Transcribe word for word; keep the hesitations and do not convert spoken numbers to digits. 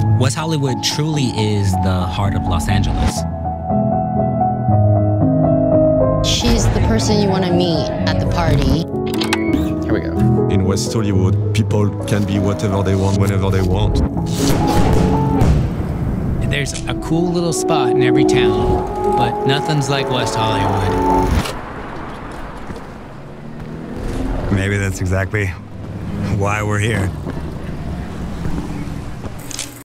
West Hollywood truly is the heart of Los Angeles. She's the person you want to meet at the party. Here we go. In West Hollywood, people can be whatever they want, whenever they want. There's a cool little spot in every town, but nothing's like West Hollywood. Maybe that's exactly why we're here.